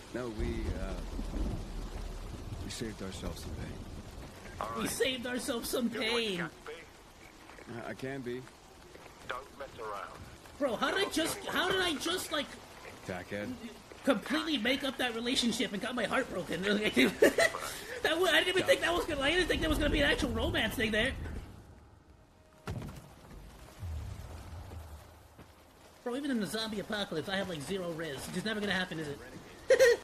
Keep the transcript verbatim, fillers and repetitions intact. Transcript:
No, we, uh... we saved ourselves some pain. All right. We saved ourselves some You want pain. gas, B? I, I can be. Don't mess around. Bro, how did I just, how did I just, like, Tackhead. completely make up that relationship and got my heart broken? that was, I didn't even think that was gonna, I didn't think there was gonna be an actual romance thing there. Bro, even in the zombie apocalypse, I have, like, zero res. It's just never gonna happen, is it?